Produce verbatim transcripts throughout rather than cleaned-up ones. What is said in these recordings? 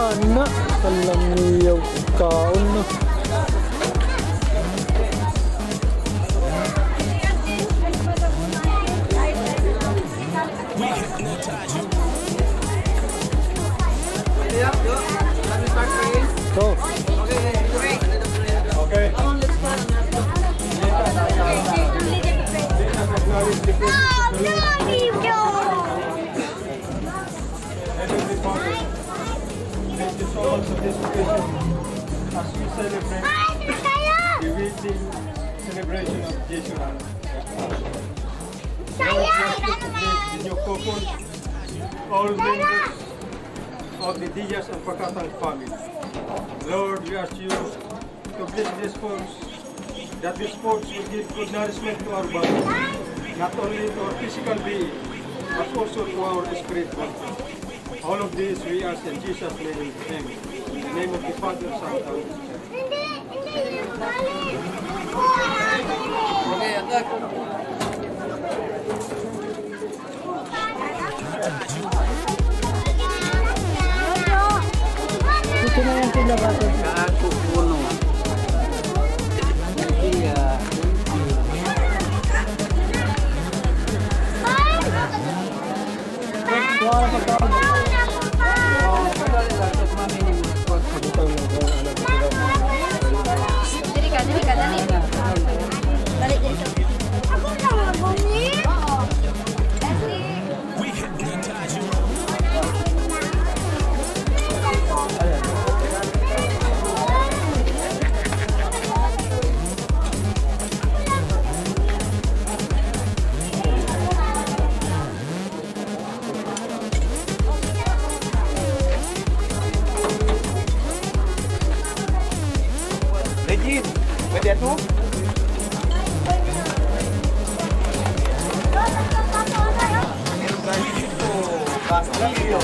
Ana kalang niyaw kaon na. Go. Okay. As we celebrate the wedding celebration of Jesus, with your couple, all members of the Diaz and Pakatan family. Lord, we ask you to bless this sports, that these sports will give good nourishment to our body, not only to our physical being, but also to our spiritual. All of this we ask in Jesus' name. Amen. In the name of the Father, Son, and Holy Ito na yung pinabasa. Kaako puno. Iya. Dali ka, dali ka, dali. Dali, dali. Ako na mabunyi. Oo. Regine, pwede ito? Meron tayo dito. Kastilyo.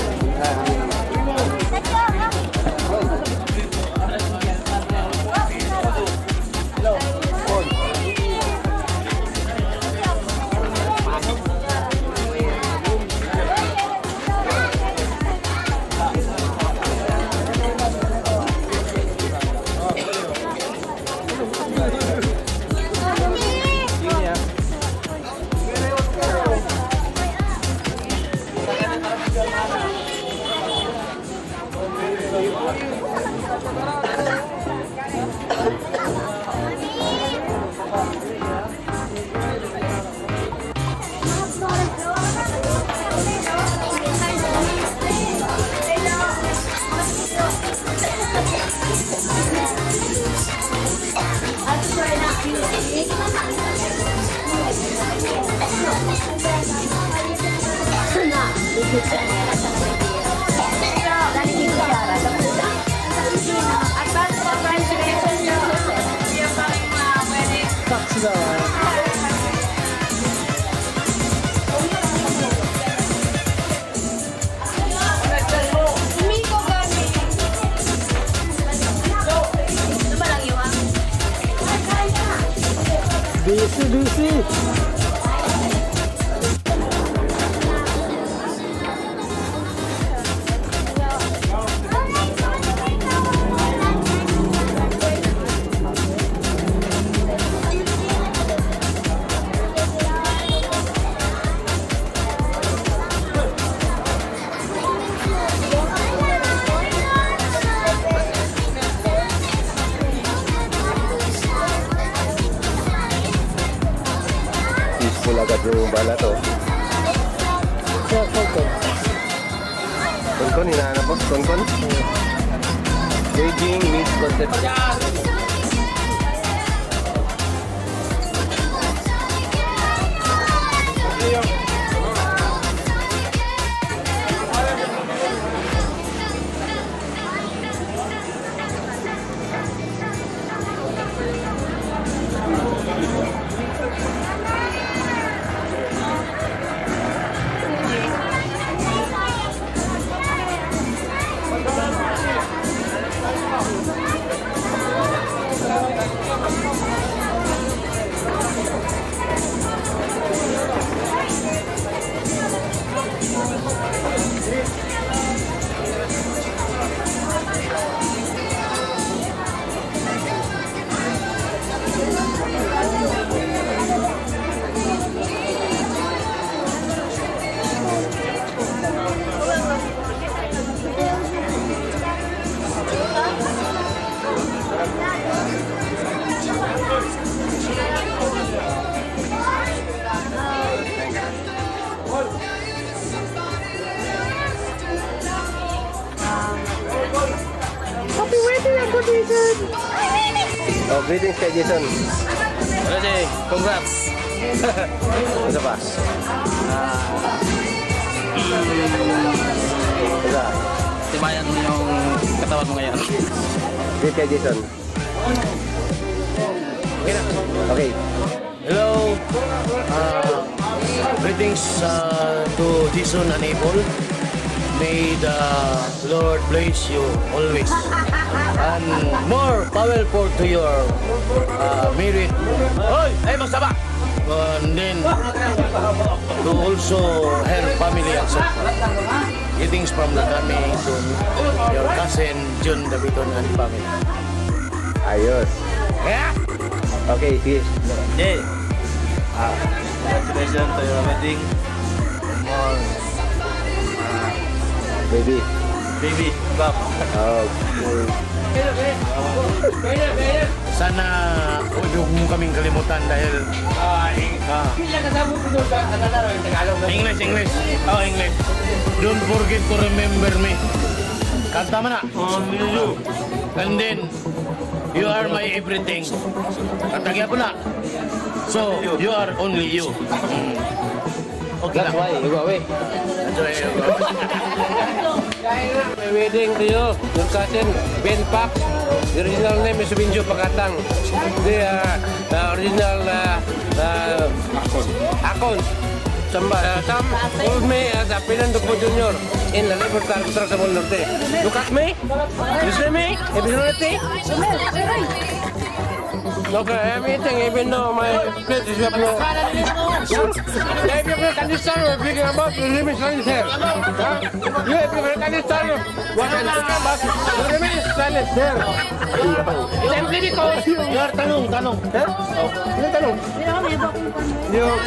Busy, busy. Agad yung bala to. Konkon. Konkon, hinahanap mo? Konkon? Beijing meets Concepcion. Happy wedding, Uncle Jason! Oh, greetings kay Jason. Ano si? Congrats! Ano pa? Ano? Tibayan mo yung katawan mo ngayon. Greet kay Jason. Okay. Hello. Uh, greetings uh, to Jason and Apple. May the Lord bless you always. And more powerful to your uh, merit. Hoy! Ay, magsama! And then, to also her family also. Greetings from the coming to your cousin, Jun Davidon and family. Ayos. Yeah! Okay, sige. Jay, uh, congratulations to your wedding. More Baby. baby, bab. Okay. Sana huwag mo kaming kalimutan dahil ah, English, English. Oh, English. Don't forget to remember me. Kanta mo na. Only you. And then, you are my everything. Kantagya po na. So, you are only you. Mm. Okay That's lang. why you go away. That's why you go. My wedding to you, your cousin, Ben Pak. The original name is Binjo Pakatang. The uh, uh, original uh, uh, Akon. Some, uh, some called me as a Pinandupo Junior in the Labor Truck sa Norte. Look at me. You see me? Evidently. Okay, I'm eating even though my plate is up no. Yeah, if you can understand what we're speaking about, the limit is here. Huh? You, if you can understand what I'm speaking about, the limit is silent there. Simply because you are tanong, tanong. Huh? Oh, yung tanong. Yung...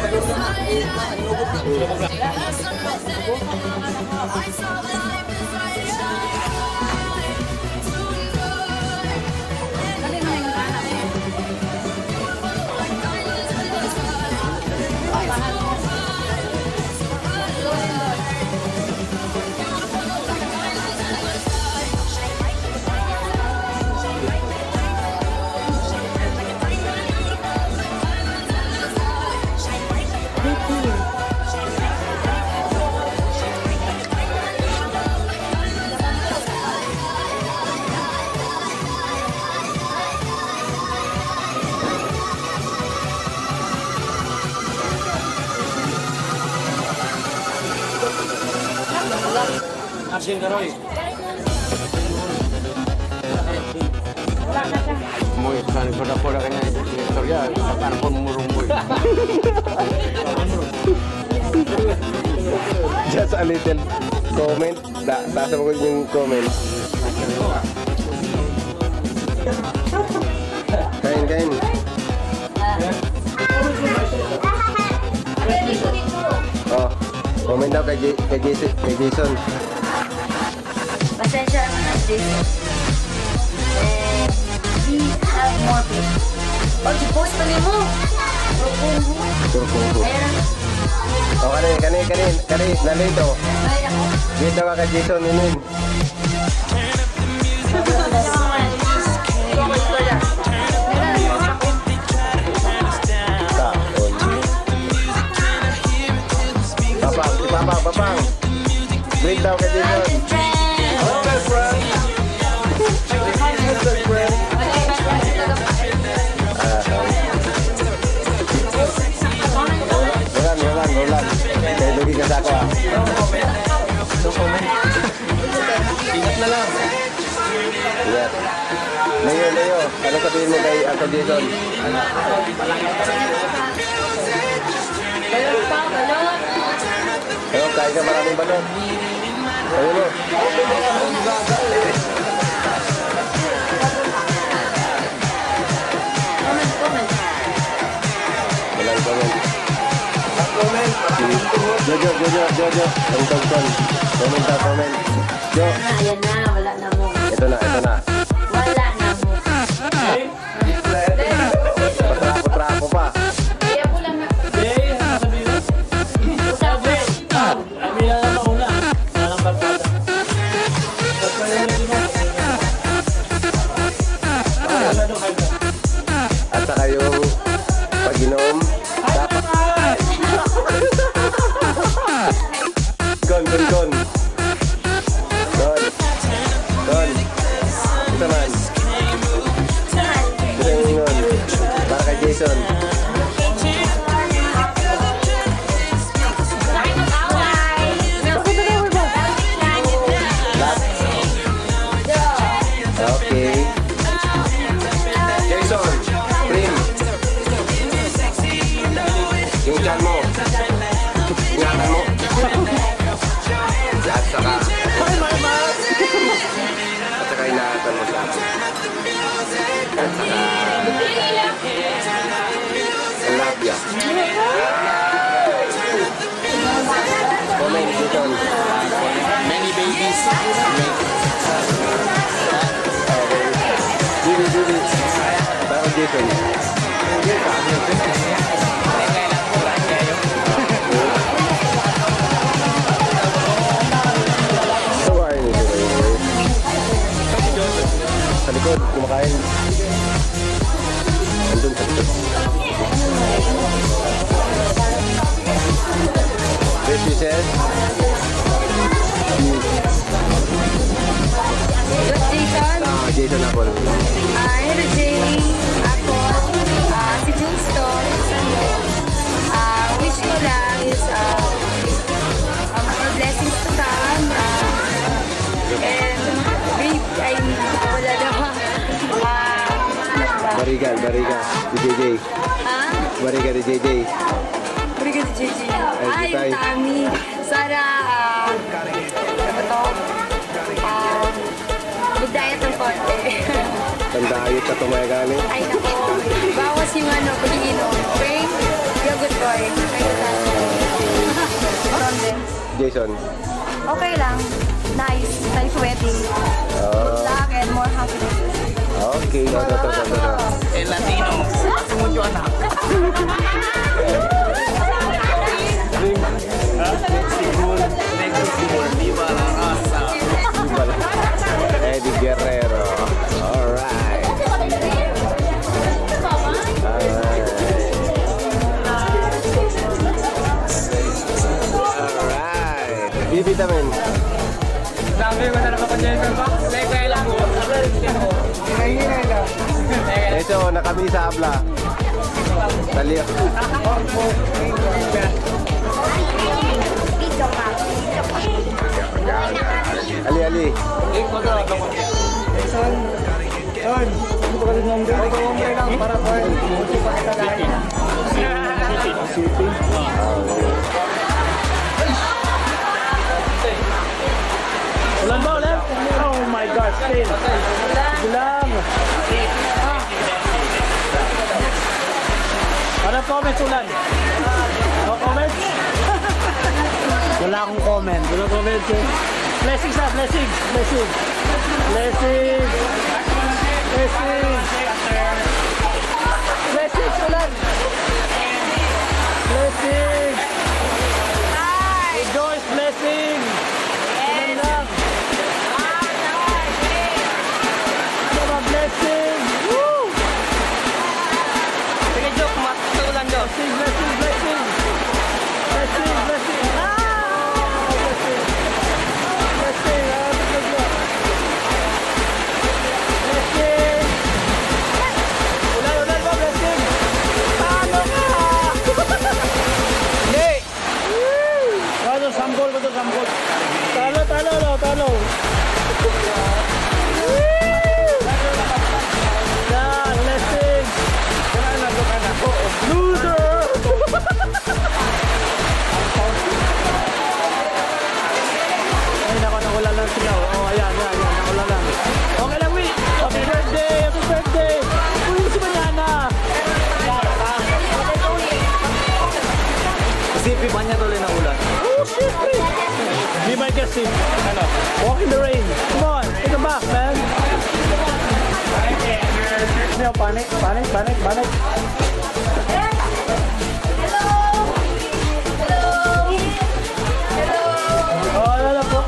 Asin ka, Roy. Muy, saan ko na po na kanya istorya. Paano po mumurumboy? Just a little comment. Da, taas mo ko yung comment. Kain, kain. Oh, comment daw kay, J kay, Jason, kay Jason. Pasensya na Jason. Eh, we have more people. Oh, i-post pa mo. Turko. Ayan. Oh, kani, kani, kani, kani, nalito. Ay, ako. Dito ka kay Jason, inin. Papang, si Papang, Papang. Greet daw kay Jason. Hello, my friend. Hello, my friend. Roland, Roland, Roland. Kaya lugi ka sa ako ah. Ingat na lang. Ingat. Leo, Leo. Ano sabihin mo kay Uncle Jason? Balot pa, balot. Ayun, kain ka maraming balon. Ayun o. Comment, comment. Walang comment. Jojo, Jojo, Jojo. Ang tagton. Comment daw, comment. Jo. Ayan na, wala na mo. Ito na, ito na. Wala na mo. Patrapo-trapo pa. Kaya po lang na. Usap mo. Jason. Sa likod, kumakain. Andun sa likod. This is it. What's Jason? Ah, Jason Apple. Ah, hello Jay, Apple, ah, si Junstone, ah, wish ko lang is, ah, um, more blessings to come, ah, and, babe, ay, wala naman, ah, Barigan, Barigan. Si J J. ha? Barigan ni J J. Bariga si J J. Ay, Tay. Tami. Sana, ah, ano to? Ah, mag-diet ng konti. Tandayot ka tumayagani. Ay, nako. Bawas yung ano, pag-iinom. Okay? You're a good boy. Jason. Okay lang. Nice. Nice wedding. Good luck and more happiness. Okay. Ito, ito, ito, ito. El Latino. Hace mucho anak. Viva la raza. Eddie Guerrero. Alright. Alright. Alright. B-vitamin. Sabi ko na lang ako dyan ba? Leke lang. Ito, nakami sa abla. Dali. Ali, Ali. Ulan ba ulit? Oh my God, still. Ulan. Ano comments ulan? No comments? Wala akong comment. Wala comments eh. Blessings ah, blessings. Blessings. Blessings. Blessings. Blessings ulan. Blessings. Rejoice, blessings. Ulan lang. Mga blessings. Woo! Sige, joke. Matutulan doon. Blessings, blessings, blessings. Blessings, blessings. Ah! Blessings. Blessings. Ah, blessings. Blessings. Ulan, ulan ba, blessings? Talo ka! Hindi! Talo, sambol ko to, sambol. Talo, talo, talo, talo. Yan, blessings. Loser! Ay, naku, nakulan lang sila. Oh, ayan, ayan, ayan, nakulan lang. Okay lang, Wee. Happy birthday, happy birthday. Uy, si Mariana. Sipi pa niya tuloy ng ulan. Oh, shit, Wee. Be my guest, Steve. Ano? Walk in the rain. Come on, take a bath, man. Ano yung panic, panic, panic, panic. Oh, ano na po?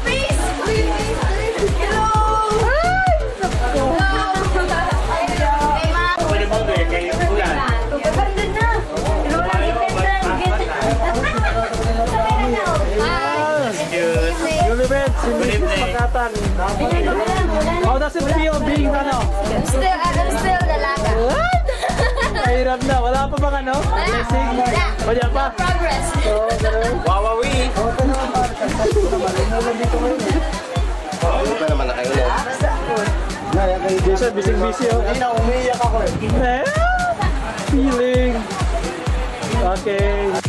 Good evening. How does it feel being ano? I'm still, I'm still dalaga. What? Mahirap na. Wala pa bang ano? Blessing? Wala pa? Progress. Oo, ganun. Wawawi. Ano pa naman na kayo, no? Jason, busy-busy oh. Hindi na, umiiyak ako eh. Feeling. Okay.